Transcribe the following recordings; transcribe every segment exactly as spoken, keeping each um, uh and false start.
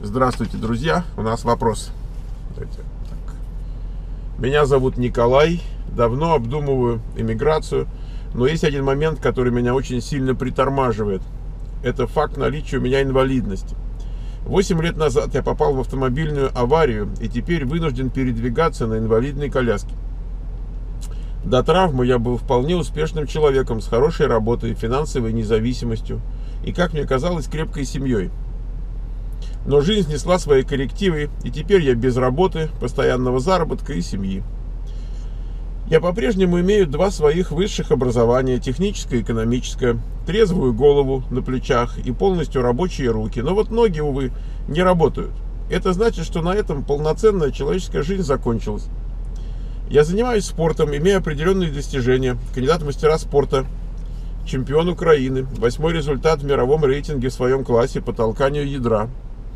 Здравствуйте, друзья. У нас вопрос. Давайте так. Меня зовут Николай. Давно обдумываю эмиграцию, но есть один момент, который меня очень сильно притормаживает. Это факт наличия у меня инвалидности. Восемь лет назад я попал в автомобильную аварию и теперь вынужден передвигаться на инвалидной коляске. До травмы я был вполне успешным человеком с хорошей работой, финансовой независимостью и, как мне казалось, крепкой семьей. Но жизнь несла свои коррективы, и теперь я без работы, постоянного заработка и семьи. Я по-прежнему имею два своих высших образования, техническое и экономическое, трезвую голову на плечах и полностью рабочие руки. Но вот ноги, увы, не работают. Это значит, что на этом полноценная человеческая жизнь закончилась. Я занимаюсь спортом, имею определенные достижения. Кандидат в мастера спорта, чемпион Украины, восьмой результат в мировом рейтинге в своем классе по толканию ядра.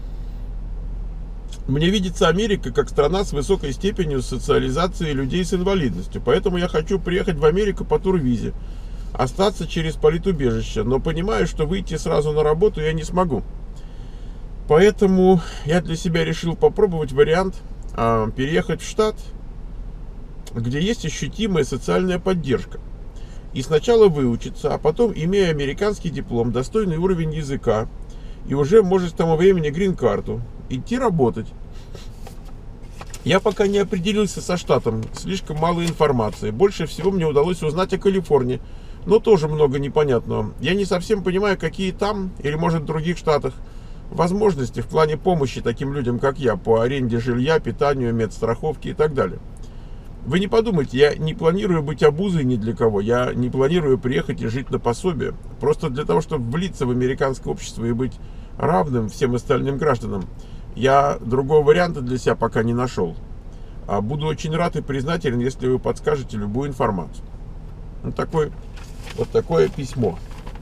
Мне видится Америка как страна с высокой степенью социализации людей с инвалидностью. Поэтому я хочу приехать в Америку по турвизе, остаться через политубежище, но понимаю, что выйти сразу на работу я не смогу. Поэтому я для себя решил попробовать вариант а, переехать в штат, где есть ощутимая социальная поддержка. И сначала выучиться, а потом, имея американский диплом, достойный уровень языка, и уже, может, к тому времени грин-карту, идти работать. Я пока не определился со штатом, слишком мало информации. Больше всего мне удалось узнать о Калифорнии, но тоже много непонятного. Я не совсем понимаю, какие там, или может в других штатах, возможности в плане помощи таким людям, как я, по аренде жилья, питанию, медстраховке и так далее. Вы не подумайте, я не планирую быть обузой ни для кого, я не планирую приехать и жить на пособие. Просто для того, чтобы влиться в американское общество и быть равным всем остальным гражданам, я другого варианта для себя пока не нашел. А буду очень рад и признателен, если вы подскажете любую информацию. Вот такое, вот такое письмо.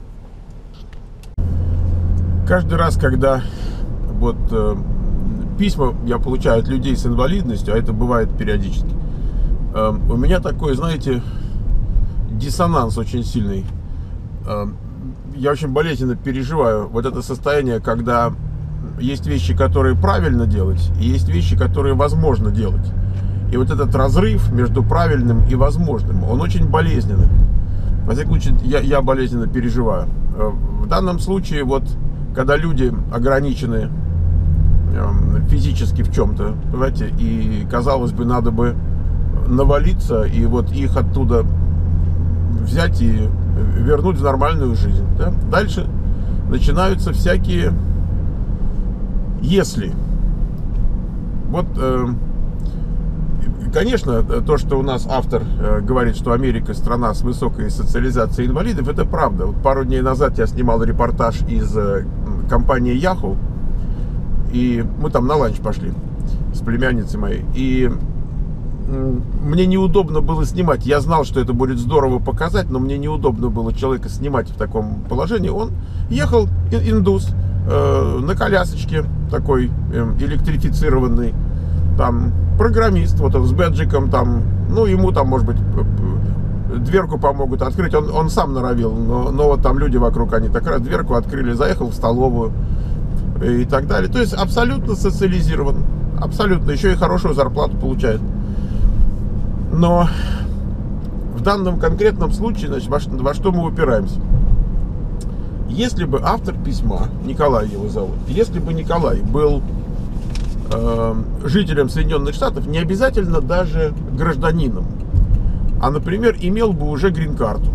Каждый раз, когда вот э, письма я получаю от людей с инвалидностью, а это бывает периодически, э, у меня такой, знаете, диссонанс очень сильный. Э, я очень болезненно переживаю вот это состояние, когда есть вещи, которые правильно делать, и есть вещи, которые возможно делать. И вот этот разрыв между правильным и возможным, он очень болезненный. Во всяком случае, я, я болезненно переживаю. В данном случае, вот, когда люди ограничены физически в чем-то, понимаете, и, казалось бы, надо бы навалиться, и вот их оттуда взять и вернуть в нормальную жизнь. Да? Дальше начинаются всякие «если». Вот, э, конечно, то, что у нас автор э, говорит, что Америка страна с высокой социализацией инвалидов, это правда. Вот пару дней назад я снимал репортаж из э, компании Yahoo, и мы там на ланч пошли с племянницей моей, и э, мне неудобно было снимать. Я знал, что это будет здорово показать, но мне неудобно было человека снимать в таком положении. Он ехал, индус, на колясочке такой электрифицированный, там программист, вот он с бэджиком там, ну ему там может быть дверку помогут открыть, он, он сам норовил, но, но вот там люди вокруг, они так раз дверку открыли, заехал в столовую и так далее, то есть абсолютно социализирован, абсолютно, еще и хорошую зарплату получает. Но в данном конкретном случае, значит, во, во что мы упираемся? Если бы автор письма, Николай его зовут, если бы Николай был э, жителем Соединенных Штатов, не обязательно даже гражданином, а, например, имел бы уже грин-карту.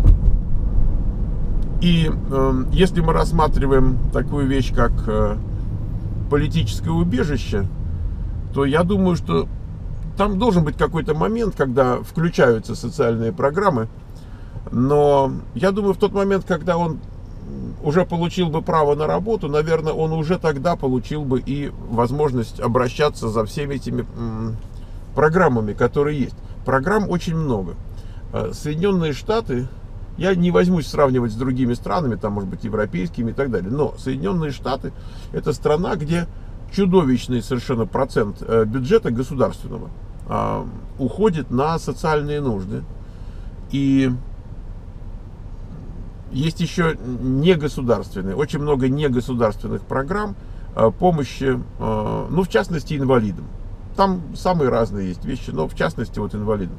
И э, если мы рассматриваем такую вещь, как э, политическое убежище, то я думаю, что там должен быть какой-то момент, когда включаются социальные программы, но я думаю, в тот момент, когда он уже получил бы право на работу, наверное, он уже тогда получил бы и возможность обращаться за всеми этими программами, которые есть. Программ очень много. Соединенные Штаты, я не возьмусь сравнивать с другими странами, там, может быть, европейскими и так далее, но Соединенные Штаты — это страна, где чудовищный совершенно процент бюджета государственного уходит на социальные нужды. И есть еще негосударственные, очень много негосударственных программ, помощи, ну, в частности, инвалидам. Там самые разные есть вещи, но в частности, вот инвалидам.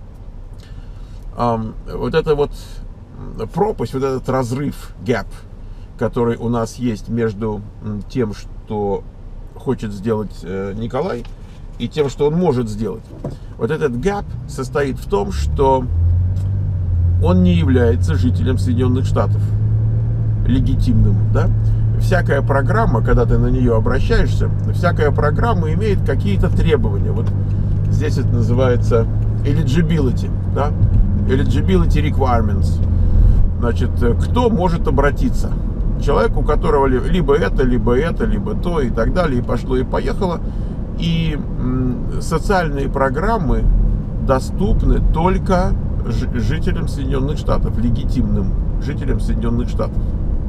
Вот это вот пропасть, вот этот разрыв, гэп, который у нас есть между тем, что хочет сделать Николай, и тем, что он может сделать. Вот этот гэп состоит в том, что он не является жителем Соединенных Штатов легитимным, да? Всякая программа, когда ты на нее обращаешься, всякая программа имеет какие-то требования. Вот здесь это называется eligibility, да? Eligibility requirements. Значит, кто может обратиться? Человек, у которого либо это, либо это, либо то, и так далее, и пошло, и поехало. И социальные программы доступны только жителям Соединенных Штатов, легитимным жителям Соединенных Штатов.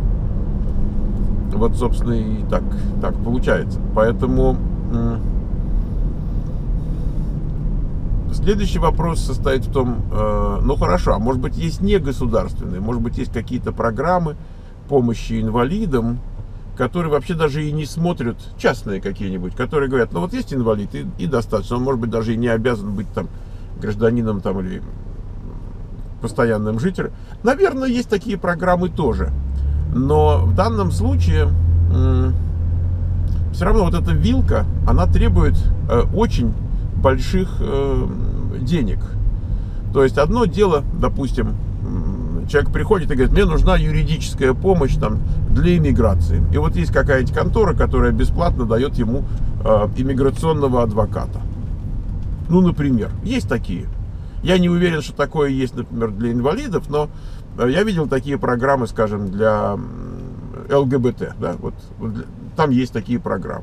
Вот, собственно, и так, так получается. Поэтому следующий вопрос состоит в том, э, ну хорошо, а может быть есть негосударственные, может быть есть какие-то программы помощи инвалидам, которые вообще даже и не смотрят, частные какие-нибудь, которые говорят, ну вот есть инвалид и, и достаточно, он может быть даже и не обязан быть там гражданином там или постоянным жителем. Наверное, есть такие программы тоже. Но в данном случае м- все равно вот эта вилка, она требует э, очень больших э, денег. То есть одно дело, допустим, человек приходит и говорит, мне нужна юридическая помощь там, для иммиграции. И вот есть какая-нибудь контора, которая бесплатно дает ему э, иммиграционного адвоката. Ну, например, есть такие. Я не уверен, что такое есть, например, для инвалидов, но я видел такие программы, скажем, для эл гэ бэ тэ. Да? Вот, вот, там есть такие программы.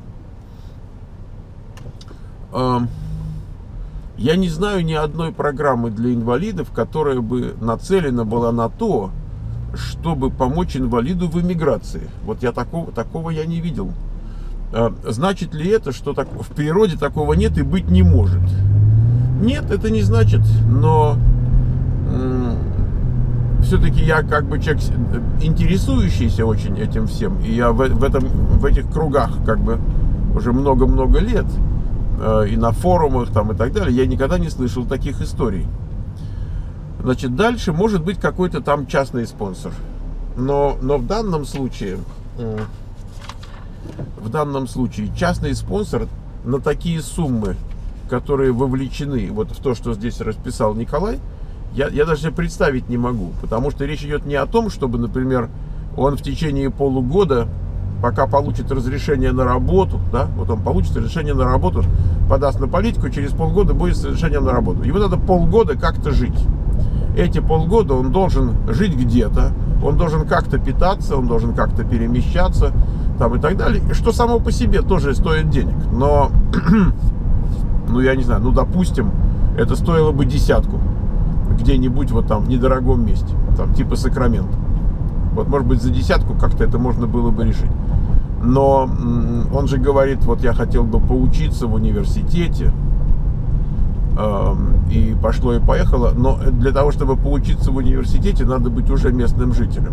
Э, Я не знаю ни одной программы для инвалидов, которая бы нацелена была на то, чтобы помочь инвалиду в эмиграции. Вот я такого, такого я не видел. Значит ли это, что так, в природе такого нет и быть не может? Нет, это не значит, но все-таки я как бы человек, интересующийся очень этим всем, и я в, в, этом, в этих кругах как бы уже много-много лет, и на форумах там и так далее, я никогда не слышал таких историй. Значит, дальше может быть какой-то там частный спонсор. Но, но в данном случае, в данном случае частный спонсор на такие суммы, которые вовлечены вот в то, что здесь расписал Николай, я, я даже представить не могу. Потому что речь идет не о том, чтобы, например, он в течение полугода, пока получит разрешение на работу, да, вот он получит разрешение на работу, подаст на политику, через полгода будет разрешение на работу. Ему надо полгода как-то жить. Эти полгода он должен жить где-то, он должен как-то питаться, он должен как-то перемещаться, там и так далее, что само по себе тоже стоит денег. Но, ну я не знаю, ну допустим, это стоило бы десятку где-нибудь вот там в недорогом месте, там типа Сакраменто. Вот может быть за десятку как-то это можно было бы решить. Но он же говорит, вот я хотел бы поучиться в университете, э, и пошло и поехало, но для того, чтобы поучиться в университете, надо быть уже местным жителем.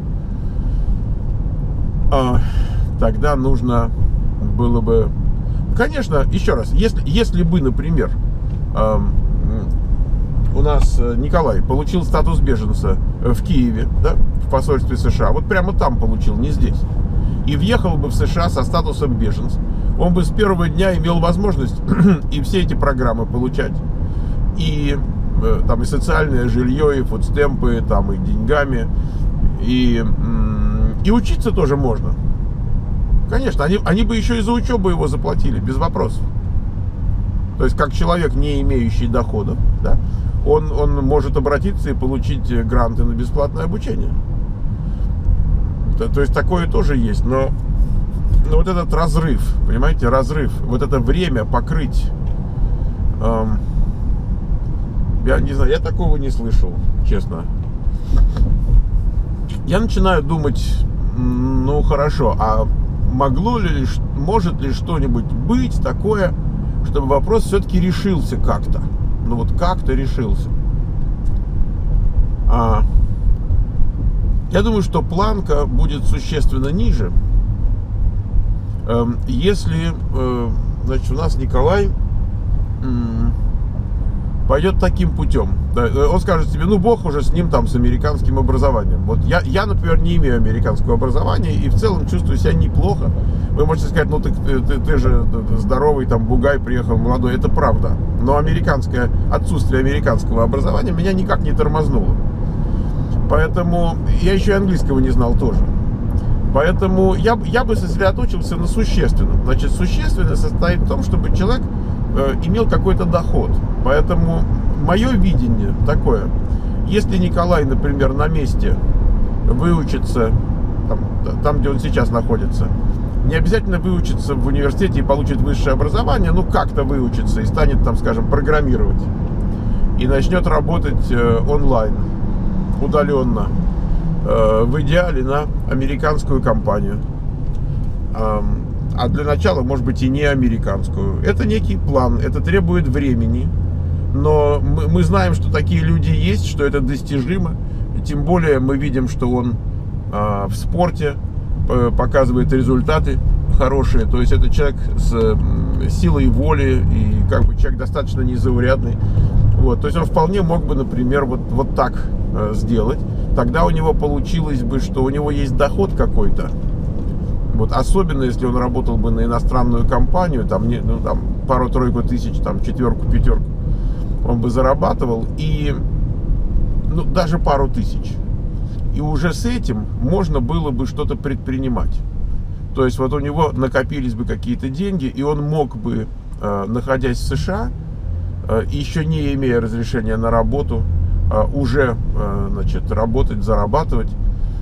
Э, тогда нужно было бы, конечно, еще раз, если, если бы, например, э, у нас Николай получил статус беженца в Киеве, да, в посольстве США, вот прямо там получил, не здесь, и въехал бы в США со статусом беженца, он бы с первого дня имел возможность и все эти программы получать, и там и социальное жилье, и фудстемпы, там и деньгами, и, и учиться тоже можно. Конечно, они, они бы еще и за учебу его заплатили, без вопросов. То есть, как человек, не имеющий доходов, да, он, он может обратиться и получить гранты на бесплатное обучение. То, то есть, такое тоже есть. Но, но вот этот разрыв, понимаете, разрыв, вот это время покрыть, эм, я не знаю, я такого не слышал, честно. Я начинаю думать, ну, хорошо, а могло ли, может ли что-нибудь быть такое, чтобы вопрос все-таки решился как-то. Ну вот как-то решился. А, я думаю, что планка будет существенно ниже. Если, значит, у нас Николай пойдет таким путем, он скажет себе, ну, бог уже с ним там, с американским образованием. Вот я, я, например, не имею американского образования и в целом чувствую себя неплохо. Вы можете сказать, ну, ты, ты, ты же здоровый, там, бугай, приехал молодой. Это правда. Но американское, отсутствие американского образования меня никак не тормознуло. Поэтому я еще и английского не знал тоже. Поэтому я, я бы сосредоточился на существенном. Значит, существенное состоит в том, чтобы человек э, имел какой-то доход. Поэтому мое видение такое. Если Николай, например, на месте выучится, там, там где он сейчас находится, не обязательно выучится в университете и получит высшее образование, ну как-то выучится и станет, там, скажем, программировать. И начнет работать э, онлайн, удаленно. В идеале на американскую компанию, а для начала, может быть, и не американскую. Это некий план, это требует времени, но мы, мы знаем, что такие люди есть, что это достижимо. Тем более мы видим, что он а, в спорте показывает результаты хорошие. То есть это человек с силой воли и как бы человек достаточно незаурядный. Вот, то есть он вполне мог бы, например, вот, вот так э, сделать. Тогда у него получилось бы, что у него есть доход какой-то. Вот, особенно если он работал бы на иностранную компанию, там, не, ну, там пару-тройку тысяч, там, четверку, пятерку, он бы зарабатывал, и ну, даже пару тысяч. И уже с этим можно было бы что-то предпринимать. То есть вот у него накопились бы какие-то деньги, и он мог бы, э, находясь в США, э, еще не имея разрешения на работу, э, уже э, значит, работать, зарабатывать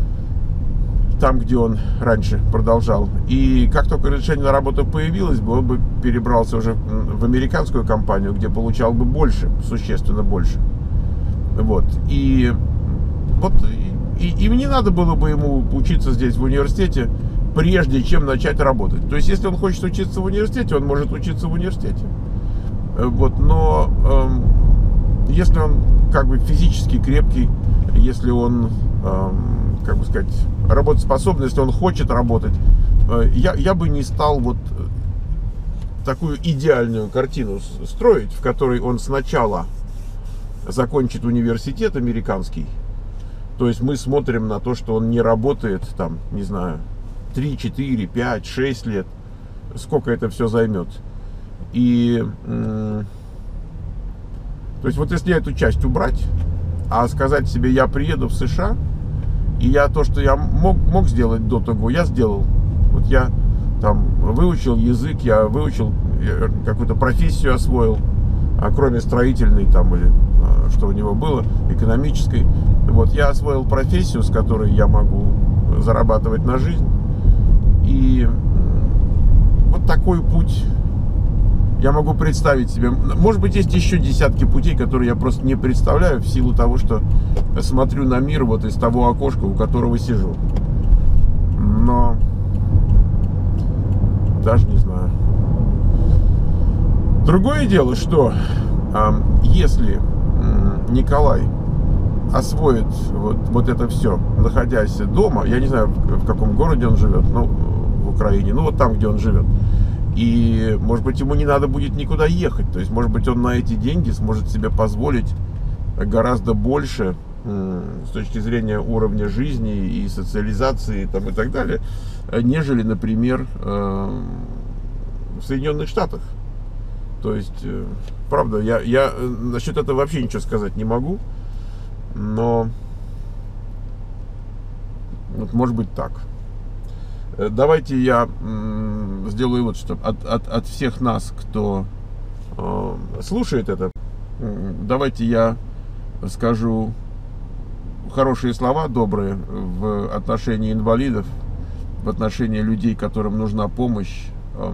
там, где он раньше продолжал. И как только разрешение на работу появилось бы, он бы перебрался уже в американскую компанию, где получал бы больше, существенно больше. Вот. И вот и, и не надо было бы ему учиться здесь в университете, прежде чем начать работать. То есть, если он хочет учиться в университете, он может учиться в университете. Вот. Но э, если он как бы физически крепкий, если он э, как бы сказать, работоспособный, если он хочет работать, э, я, я бы не стал вот такую идеальную картину строить, в которой он сначала закончит университет американский. То есть мы смотрим на то, что он не работает там, не знаю, три, четыре, пять, шесть лет, сколько это все займет. И то есть вот если эту часть убрать, а сказать себе, я приеду в США, и я то, что я мог, мог сделать до того, я сделал. Вот я там выучил язык, я выучил, какую-то профессию освоил, а кроме строительной там или что у него было, экономической. Вот я освоил профессию, с которой я могу зарабатывать на жизнь. И вот такой путь я могу представить себе. Может быть, есть еще десятки путей, которые я просто не представляю, в силу того, что смотрю на мир вот из того окошка, у которого сижу. Но даже не знаю. Другое дело, что если Николай освоит вот, вот это все, находясь дома, я не знаю, в каком городе он живет, ну, в Украине, ну, вот там, где он живет. И, может быть, ему не надо будет никуда ехать. То есть, может быть, он на эти деньги сможет себе позволить гораздо больше с точки зрения уровня жизни и социализации там, и так далее, нежели, например, в Соединенных Штатах. То есть, правда, я, я насчет этого вообще ничего сказать не могу, но вот, может быть, так. Давайте я сделаю вот что. От, от, от всех нас, кто э, слушает это, давайте я скажу хорошие слова, добрые, в отношении инвалидов, в отношении людей, которым нужна помощь. Э,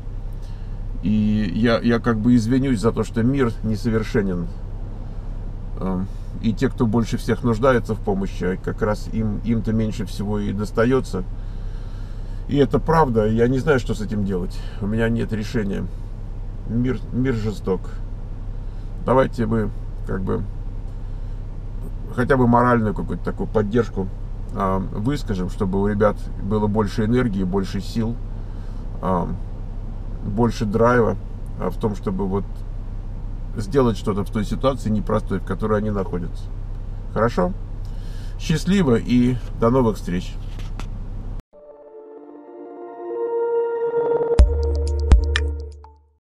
и я, я как бы извинюсь за то, что мир несовершенен. Э, и те, кто больше всех нуждается в помощи, как раз им, им-то меньше всего и достается. И это правда, я не знаю, что с этим делать. У меня нет решения. Мир, мир жесток. Давайте мы как бы хотя бы моральную какую-то такую поддержку э, выскажем, чтобы у ребят было больше энергии, больше сил, а, больше драйва а в том, чтобы вот сделать что-то в той ситуации непростой, в которой они находятся. Хорошо? Счастливо и до новых встреч!